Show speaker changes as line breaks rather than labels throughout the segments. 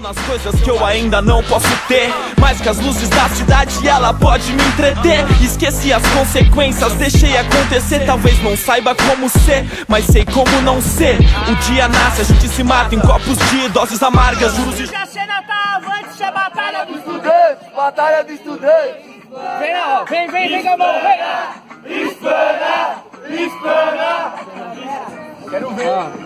nas coisas que eu ainda não posso ter, mais que as luzes da cidade ela pode me entreter. Esqueci as consequências, deixei acontecer. Talvez não saiba como ser, mas sei como não ser. O dia nasce, a gente se mata em copos de doses amargas. Juros e
a cena tá avante, isso é batalha do
estudante, batalha do estudante.
Vem, ó, vem com a mão, vem. Espana.
Quero ver.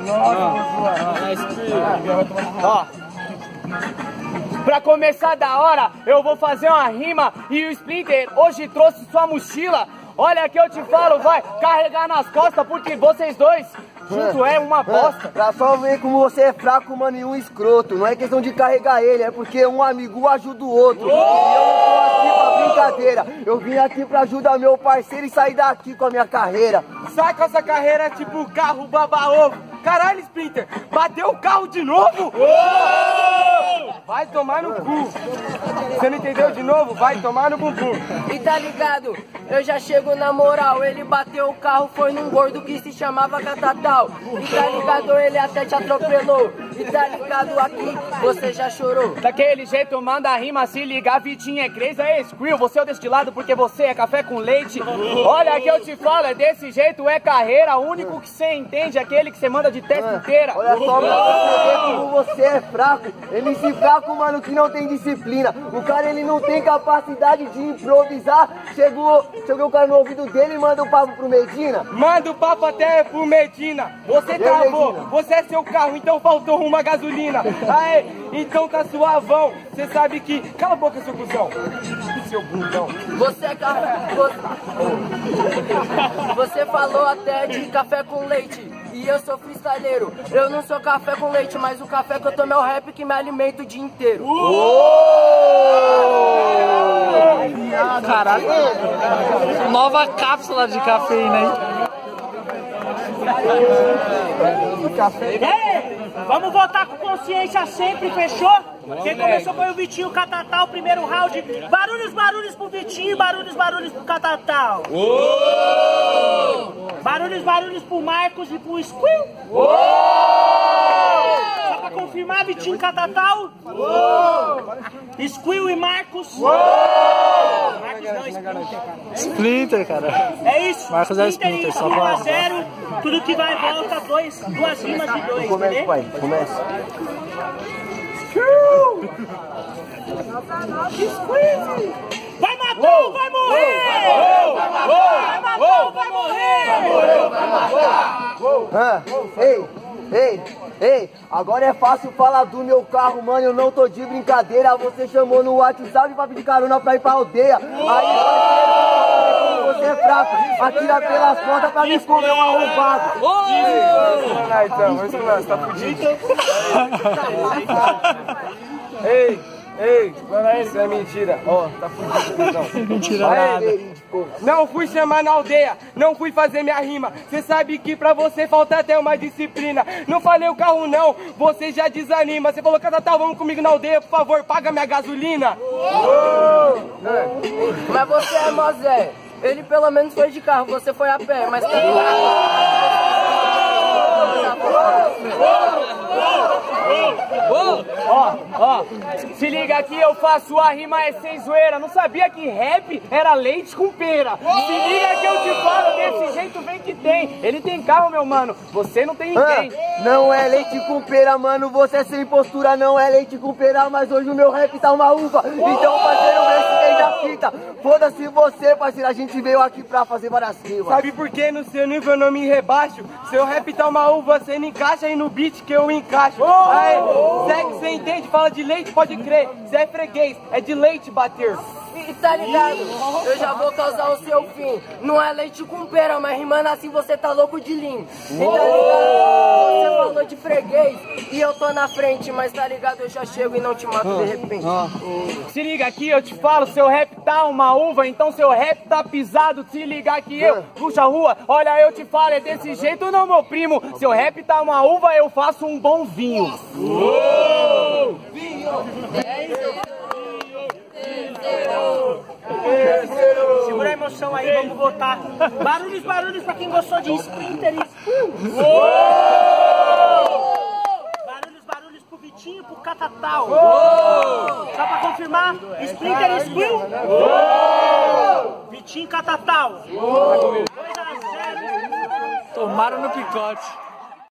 Ó. Pra começar da hora, eu vou fazer uma rima e o Splinter hoje trouxe sua mochila. Olha que eu te falo, vai carregar nas costas porque vocês dois junto é uma bosta.
Pra só ver como você é fraco, mano, e um escroto. Não é questão de carregar ele, é porque um amigo ajuda o outro. E eu não tô aqui pra brincadeira. Eu vim aqui pra ajudar meu parceiro e sair daqui com a minha carreira.
Sai com essa carreira tipo carro baba-ovo. Caralho, Splinter, bateu o carro de novo? Vai tomar no cu. Você não entendeu de novo? Vai tomar no bumbum.
E tá ligado? Eu já chego na moral. Ele bateu o carro, foi num gordo que se chamava Catatal. E tá ligado? Ele até te atropelou. E tá ligado aqui? Você já chorou.
Daquele jeito, manda a rima, se ligar. Vitinho é crazy, é Squill. Você é o destilado porque você é café com leite. Olha que eu te falo, é desse jeito, é carreira. O único que você entende é aquele que você manda de testa inteira.
Olha só pra você ver como você é fraco. MC fraco, mano, que não tem disciplina. O cara, ele não tem capacidade de improvisar. Chegou o cara no ouvido dele e manda o papo pro Medina.
Manda o papo até pro Medina. Você travou, você é seu carro, então faltou uma gasolina. Aê, então tá suavão. Você sabe que... Cala a boca, seu cuzão. Seu bundão.
Você é Você falou até de café com leite. E eu sou freestyleiro. Eu não sou café com leite, mas o café que eu tomo é o rap que me alimenta o dia inteiro.
Caralho. Nova cápsula de cafeína, hein?
Vamos votar com consciência sempre, fechou? Quem começou foi o Vitinho Catatal, primeiro round. Barulhos pro Vitinho, barulhos pro Catatal. Barulhos pro Marcos e pro Squill. Só pra confirmar, Vitinho Catatal. Squill e Marcos. Marcos não, Splinter, cara.
Splinter, cara.
É isso.
Marcos é Splinter, só
1 a 0. Tudo que vai volta, duas rimas de dois.
Começa, pai, começa.
Vai matar ou vai morrer? Vai matar ou vai morrer?
Ei, agora é fácil falar do meu carro, mano, eu não tô de brincadeira. Você chamou no WhatsApp pra pedir carona pra ir pra aldeia. Aí, parceiro, você é fraco, atira pelas portas pra me comer um arrombado.
Vamos lá, você tá fudido. Ei, isso é mentira. Ó, tá fudido, não.
Mentira nada.
Não fui chamar na aldeia, não fui fazer minha rima. Cê sabe que pra você falta até uma disciplina. Não falei o carro não, você já desanima. Você falou, Catatal, vamos comigo na aldeia, por favor, paga minha gasolina.
Mas você é Mosé. Ele pelo menos foi de carro, você foi a pé, mas tá
Ó, se liga aqui, eu faço a rima é sem zoeira. Não sabia que rap era leite com pera. Se liga que eu te falo, desse jeito vem que tem. Ele tem carro, meu mano, você não tem ninguém.
Não é leite com pera, mano, você é sem postura. Não é leite com pera, mas hoje o meu rap tá uma uva. Então, parceiro, vê se tem da fita. Foda-se você, parceiro, a gente veio aqui pra fazer várias rimas.
Sabe por que no seu nível eu não me rebaixo? Seu rap tá uma uva, você não encaixa aí no beat que eu encaixo. Aí, segue, você entende? Fala de leite, pode crer. Você é freguês, é de leite bater.
E tá ligado? Eu já vou causar o seu fim. Não é leite com pera, mas rimando assim você tá louco de lean. E tá ligado? Você falou de freguês e eu tô na frente, mas tá ligado? Eu já chego e não te mato de repente.
Se liga aqui, eu te falo, seu rap tá uma uva, então seu rap tá pisado. Se liga que eu puxo a rua, olha eu te falo, é desse jeito não, meu primo. Seu rap tá uma uva, eu faço um bom vinho. Segura a emoção aí, vamos votar. Barulhos pra quem gostou de Splinter e Squill. Barulhos pro Vitinho, pro
Catatal. Só pra confirmar, Splinter e Squill. Vitinho Catatal. 2 a 0.
Tomaram no picote.